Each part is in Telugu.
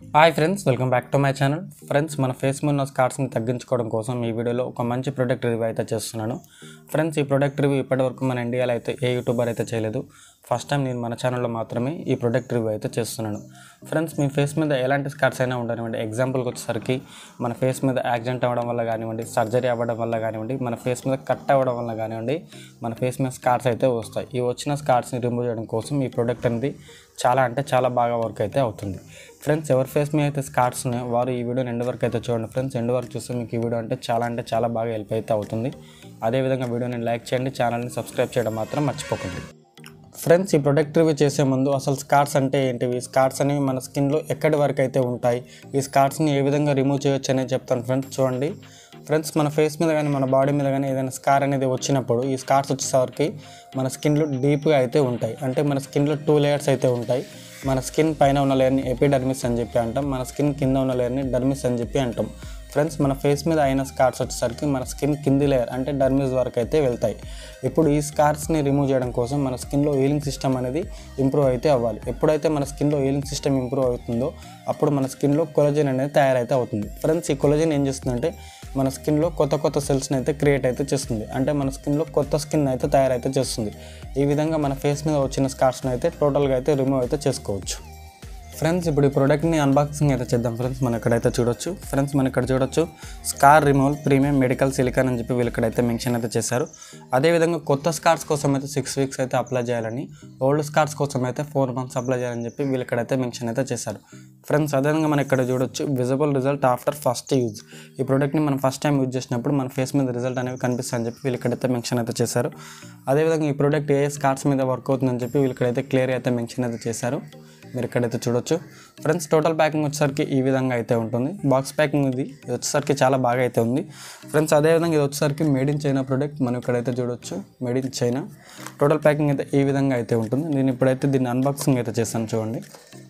Hi friends, welcome back to my channel. Friends, మన ఫేస్ మీద ఉన్న స్కార్స్ని తగ్గించుకోవడం కోసం ఈ వీడియోలో ఒక మంచి ప్రోడక్ట్ రివ్యూ అయితే చేస్తున్నాను. ఫ్రెండ్స్, ఈ ప్రోడక్ట్ రివ్యూ ఇప్పటివరకు మన ఇండియాలో అయితే ఏ యూట్యూబర్ అయితే చేయలేదు. ఫస్ట్ టైం నేను మన ఛానల్లో మాత్రమే ఈ ప్రోడక్ట్ రివ్యూ అయితే చేస్తున్నాను. ఫ్రెండ్స్, మీ ఫేస్ మీద ఎలాంటి స్కార్స్ అయినా ఉండనివ్వండి, ఎగ్జాంపుల్కి వచ్చేసరికి మన ఫేస్ మీద యాక్సిడెంట్ అవ్వడం వల్ల కానివ్వండి, సర్జరీ అవ్వడం వల్ల కానివ్వండి, మన ఫేస్ మీద కట్ అవ్వడం వల్ల కానివ్వండి, మన ఫేస్ మీద స్కార్స్ అయితే వస్తాయి. ఈ వచ్చిన స్కార్స్ని రిమూవ్ చేయడం కోసం ఈ ప్రోడక్ట్ అనేది చాలా బాగా వర్క్ అయితే అవుతుంది. ఫ్రెండ్స్, ఎవరి ఫేస్ మీద అయితే స్కార్స్ ఉన్నాయో వారు ఈ వీడియోని ఎండ్ వరకు అయితే చూడండి. ఫ్రెండ్స్, ఎండ్ వరకు చూస్తే మీకు ఈ వీడియో అంటే చాలా బాగా హెల్ప్ అయితే అవుతుంది. అదేవిధంగా వీడియోని లైక్ చేయండి, ఛానల్ని సబ్స్క్రైబ్ చేయడం మాత్రం మర్చిపోకండి. ఫ్రెండ్స్, ఈ ప్రోడక్ట్ రివ్యూ చేసే ముందు అసలు స్కార్స్ అంటే ఏంటివి, స్కార్స్ అనేవి మన స్కిన్లో ఎక్కడి వరకు అయితే ఉంటాయి, ఈ స్కార్స్ని ఏ విధంగా రిమూవ్ చేయొచ్చు అనేది చెప్తాను. ఫ్రెండ్స్ చూడండి. ఫ్రెండ్స్, మన ఫేస్ మీద కానీ మన బాడీ మీద కానీ ఏదైనా స్కార్ అనేది వచ్చినప్పుడు ఈ స్కార్స్ వచ్చేసరికి మన స్కిన్లో డీప్గా అయితే ఉంటాయి. అంటే మన స్కిన్లో 2 లేయర్స్ అయితే ఉంటాయి. మన స్కిన్ పైన ఉన్న లేయర్ని ఎపిడర్మిస్ అని చెప్పి అంటాం, మన స్కిన్ కింద ఉన్న లేయర్ని డర్మిస్ అని చెప్పి అంటాం. ఫ్రెండ్స్, మన ఫేస్ మీద అయిన స్కార్స్ వచ్చేసరికి మన స్కిన్ కింది లేయర్ అంటే డర్మిస్ వరకు అయితే వెళ్తాయి. ఇప్పుడు ఈ స్కార్స్ని రిమూవ్ చేయడం కోసం మన స్కిన్లో హీలింగ్ సిస్టమ్ అనేది ఇంప్రూవ్ అయితే అవ్వాలి. ఎప్పుడైతే మన స్కిన్లో హీలింగ్ సిస్టమ్ ఇంప్రూవ్ అవుతుందో అప్పుడు మన స్కిన్లో కొలజన్ అనేది తయారైతే అవుతుంది. ఫ్రెండ్స్, ఈ కొలజన్ ఏం చేస్తుందంటే మన స్కిన్లో కొత్త సెల్స్ని అయితే క్రియేట్ అయితే చేస్తుంది. అంటే మన స్కిన్లో కొత్త స్కిన్ అయితే తయారైతే చేస్తుంది. ఈ విధంగా మన ఫేస్ మీద వచ్చిన స్కార్స్ని అయితే టోటల్గా అయితే రిమూవ్ అయితే చేసుకోవచ్చు. ఫ్రెండ్స్, ఇప్పుడు ఈ ప్రోడక్ట్ని అన్బాక్సింగ్ అయితే చేద్దాం. ఫ్రెండ్స్, మనం ఇక్కడైతే చూడొచ్చు. ఫ్రెండ్స్, మనం ఇక్కడ చూడొచ్చు scar removal premium medical silicone అని చెప్పి వీళ్ళు ఇక్కడైతే మెన్షన్ అయితే చేశారు. అదేవిధంగా కొత్త స్కార్స్ కోసం అయితే 6 వీక్స్ అయితే అప్లై చేయాలని, ఓల్డ్ స్కార్స్ కోసం అయితే 4 మంత్స్ అప్లై చేయాలని చెప్పి వీళ్ళు ఇక్కడైతే మెన్షన్ అయితే చేశారు. ఫ్రెండ్స్, అదేవిధంగా మనం ఇక్కడ చూడొచ్చు visible result after first use. ఈ ప్రోడక్ట్ని మనం ఫస్ట్ టైం యూజ్ చేసినప్పుడు మన ఫేస్ మీద రిజల్ట్ అనేవి కనిపిస్తాయని చెప్పి వీళ్ళు ఇక్కడైతే మెన్షన్ అయితే చేశారు. అదేవిధంగా ఈ ప్రోడక్ట్ ఏ స్కార్స్ మీద వర్క్ అవుతుందని చెప్పి వీళ్ళు ఇక్కడైతే క్లియర్ అయితే మెన్షన్ అయితే చేశారు. మీరు ఇక్కడైతే చూడొచ్చు. ఫ్రెండ్స్, టోటల్ ప్యాకింగ్ వచ్చేసరికి ఈ విధంగా అయితే ఉంటుంది. బాక్స్ ప్యాకింగ్ ఇది వచ్చేసరికి చాలా బాగా అయితే ఉంది. ఫ్రెండ్స్, అదేవిధంగా ఇది వచ్చేసరికి మేడ్ ఇన్ చైనా ప్రోడక్ట్. మనం ఇక్కడైతే చూడొచ్చు made in China. Total packing అయితే ఈ విధంగా అయితే ఉంటుంది. నేను ఇప్పుడైతే దీన్ని అన్బాక్సింగ్ అయితే చేస్తాను. చూడండి.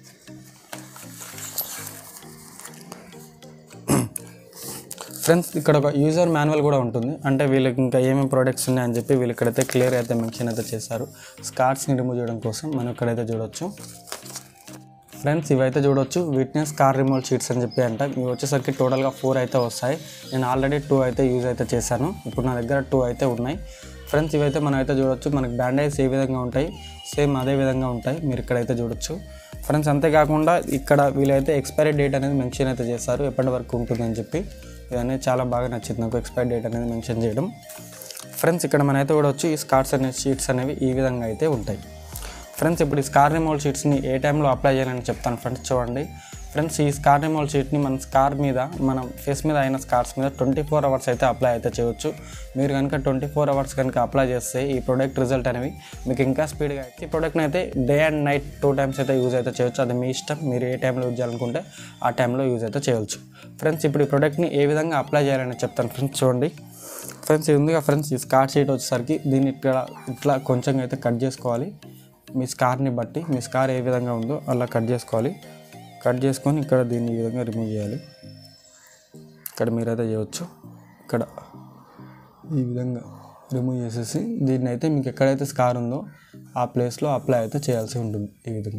ఫ్రెండ్స్, ఇక్కడ ఒక యూజర్ మాన్యువల్ కూడా ఉంటుంది. అంటే వీళ్ళకి ఇంకా ఏమేమి ప్రోడక్ట్స్ ఉన్నాయని చెప్పి వీళ్ళు ఇక్కడైతే క్లియర్ అయితే మెన్షన్ అయితే చేశారు. స్కార్స్ని రిమూవ్ చేయడం కోసం మనం ఇక్కడైతే చూడొచ్చు. ఫ్రెండ్స్, ఇవైతే చూడొచ్చు వీటిని స్కార్ రిమూవల్ షీట్స్ అని చెప్పి అంట. ఇవి వచ్చేసరికి టోటల్గా 4 అయితే వస్తాయి. నేను ఆల్రెడీ 2 అయితే యూజ్ అయితే చేశాను. ఇప్పుడు నా దగ్గర 2 అయితే ఉన్నాయి. ఫ్రెండ్స్, ఇవైతే మనం అయితే చూడొచ్చు. మనకి బ్యాండేజ్ ఏ విధంగా ఉంటాయి సేమ్ అదే విధంగా ఉంటాయి. మీరు ఇక్కడైతే చూడొచ్చు. ఫ్రెండ్స్, అంతేకాకుండా ఇక్కడ వీళ్ళైతే ఎక్స్పైరీ డేట్ అనేది మెన్షన్ అయితే చేశారు, ఎప్పటి వరకు ఉంటుందని చెప్పి. ఇదనేది చాలా బాగా నచ్చింది నాకు, ఎక్స్పైరీ డేట్ అనేది మెన్షన్ చేయడం. ఫ్రెండ్స్, ఇక్కడ మనమైతే చూడవచ్చు ఈ స్కార్స్ అనే షీట్స్ అనేవి ఈ విధంగా అయితే ఉంటాయి. ఫ్రెండ్స్, ఇప్పుడు ఈ స్కార్ రిమూవల్ షీట్స్ని ఏ టైంలో అప్లై చేయాలని చెప్తాను. ఫ్రెండ్స్, చూడండి. ఫ్రెండ్స్, ఈ స్కార్ రిమూవల్ షీట్ని మన స్కార్ మీద మన ఫేస్ మీద అయిన స్కార్స్ మీద 24 అవర్స్ అయితే అప్లై అయితే చేయవచ్చు. మీరు కనుక 24 అవర్స్ కనుక అప్లై చేస్తే ఈ ప్రోడక్ట్ రిజల్ట్ అనేవి మీకు ఇంకా స్పీడ్గా అయితే ఈ ప్రోడక్ట్ని అయితే డే అండ్ నైట్ 2 టైమ్స్ అయితే యూజ్ అయితే చేయొచ్చు. అది మీ ఇష్టం. మీరు ఏ టైంలో యూజ్ చేయాలనుకుంటే ఆ టైంలో యూజ్ అయితే చేయవచ్చు. ఫ్రెండ్స్, ఇప్పుడు ఈ ప్రోడక్ట్ని ఏ విధంగా అప్లై చేయాలని చెప్తాను. ఫ్రెండ్స్, చూడండి. ఫ్రెండ్స్, ఇది ఉందిగా ఫ్రెండ్స్, ఈ స్కార్ షీట్ వచ్చేసరికి దీన్ని ఇట్లా కొంచెం అయితే కట్ చేసుకోవాలి. మీ స్కార్ని బట్టి మీ స్కార్ ఏ విధంగా ఉందో అలా కట్ చేసుకోవాలి. కట్ చేసుకొని ఇక్కడ దీన్ని ఈ విధంగా రిమూవ్ చేయాలి. ఇక్కడ మీరైతే చేయవచ్చు. ఇక్కడ ఈ విధంగా రిమూవ్ చేసేసి దీన్ని అయితే మీకు ఎక్కడైతే స్కార్ ఉందో ఆ ప్లేస్లో అప్లై అయితే చేయాల్సి ఉంటుంది.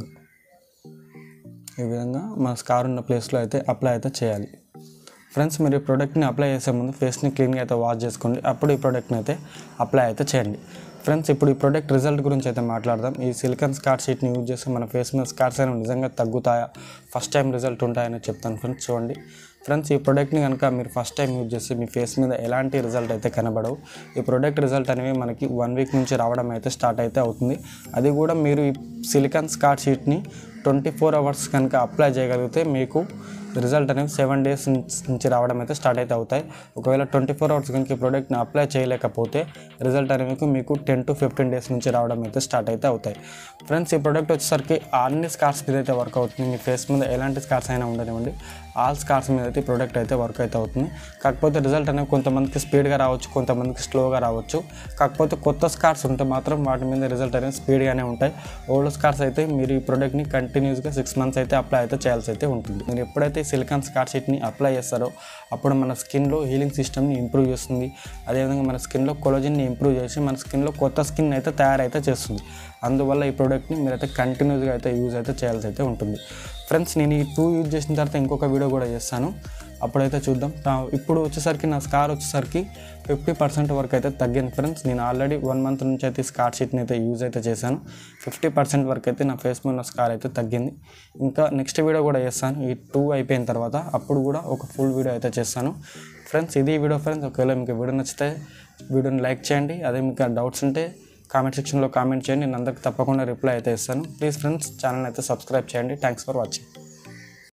ఈ విధంగా మన స్కార్ ఉన్న ప్లేస్లో అయితే అప్లై అయితే చేయాలి. ఫ్రెండ్స్, మీరు ఈ ప్రోడక్ట్ని అప్లై చేసే ముందు ఫేస్ని క్లీన్గా అయితే వాష్ చేసుకోండి. అప్పుడు ఈ ప్రోడక్ట్ని అయితే అప్లై అయితే చేయండి. ఫ్రెండ్స్, ఇప్పుడు ఈ ప్రోడక్ట్ రిజల్ట్ గురించి అయితే మాట్లాడదాం. ఈ సిలికాన్ స్కార్ షీట్ని యూజ్ చేస్తే మన ఫేస్ మీద స్కార్స్ అనేవి నిజంగా తగ్గుతాయా, ఫస్ట్ టైం రిజల్ట్ ఉంటాయని చెప్తాను. ఫ్రెండ్స్, చూడండి. ఫ్రెండ్స్, ఈ ప్రోడక్ట్ని కనుక మీరు ఫస్ట్ టైం యూజ్ చేస్తే మీ ఫేస్ మీద ఎలాంటి రిజల్ట్ అయితే కనబడవు. ఈ ప్రోడక్ట్ రిజల్ట్ అనేవి మనకి 1 వీక్ నుంచి రావడం అయితే స్టార్ట్ అయితే అవుతుంది. అది కూడా మీరు ఈ సిలికాన్ స్కార్ షీట్ని 24 అవర్స్ కనుక అప్లై చేయగలిగితే మీకు రిజల్ట్ అనేవి 7 డేస్ నుంచి రావడం అయితే స్టార్ట్ అయితే అవుతాయి. ఒకవేళ 24 అవర్స్ కనుక ఈ ప్రోడక్ట్ని అప్లై చేయలేకపోతే రిజల్ట్ అనేవి మీకు 10 to 15 డేస్ నుంచి రావడం అయితే స్టార్ట్ అయితే అవుతాయి. ఫ్రెండ్స్, ఈ ప్రోడక్ట్ వచ్చేసరికి అన్ని స్కార్స్ మీద అయితే వర్క్ అవుతుంది. మీ ఫేస్ మీద ఎలాంటి స్కార్స్ అయినా ఉండనివ్వండి, ఆల్ స్కార్స్ మీద అయితే ఈ ప్రోడక్ట్ అయితే వర్క్ అయితే అవుతుంది. కాకపోతే రిజల్ట్ అనేవి కొంతమందికి స్పీడ్గా రావచ్చు, కొంతమందికి స్లోగా రావచ్చు. కాకపోతే కొత్త స్కార్స్ ఉంటే మాత్రం వాటి మీద రిజల్ట్ అనేది స్పీడ్గానే ఉంటాయి. ఓల్డ్ స్కార్స్ అయితే మీరు ఈ ప్రోడక్ట్ని కంటిన్యూస్గా 6 మంత్స్ అయితే అప్లై అయితే చేయాల్సి అయితే ఉంటుంది. మీరు ఎప్పుడైతే సిలికాన్ స్కార్ షీట్ని అప్లై చేస్తారో అప్పుడు మన స్కిన్లో హీలింగ్ సిస్టమ్ని ఇంప్రూవ్ చేస్తుంది. అదేవిధంగా మన స్కిన్లో కొలజిన్ని ఇంప్రూవ్ చేసి మన స్కిన్లో కొత్త స్కిన్ అయితే తయారైతే చేస్తుంది. అందువల్ల ఈ ప్రోడక్ట్ని మీరైతే కంటిన్యూస్గా అయితే యూజ్ అయితే చేయాల్సి అయితే ఉంటుంది. ఫ్రెండ్స్ నేను ఈ 2 యూజ్ చేసిన తర్వాత ఇంకొక వీడియో కూడా చేస్తాను, అప్పుడైతే చూద్దాం. ఇప్పుడు వచ్చేసరికి నా స్కార్ వచ్చేసరికి 50% వరకు అయితే తగ్గింది ఫ్రెండ్స్. నేను ఆల్రెడీ 1 మంత్ నుంచి అయితే స్కార్ షీట్ని అయితే యూజ్ అయితే చేశాను. 50% వరకు అయితే నా ఫేస్ మీద ఉన్న స్కార్ అయితే తగ్గింది. ఇంకా నెక్స్ట్ వీడియో కూడా చేస్తాను ఈ 2 అయిపోయిన తర్వాత, అప్పుడు కూడా ఒక ఫుల్ వీడియో అయితే చేస్తాను ఫ్రెండ్స్. ఇది వీడియో ఫ్రెండ్స్. ఒకవేళ మీకు వీడియో నచ్చితే వీడియోని లైక్ చేయండి. అదే మీకు డౌట్స్ ఉంటే కామెంట్ సెక్షన్లో కామెంట్ చేయండి, నేను అందరికి తప్పకుండా రిప్లై అయితే ఇస్తాను. ప్లీజ్ ఫ్రెండ్స్ ఛానల్ అయితే సబ్స్క్రైబ్ చేయండి. Thanks for watching.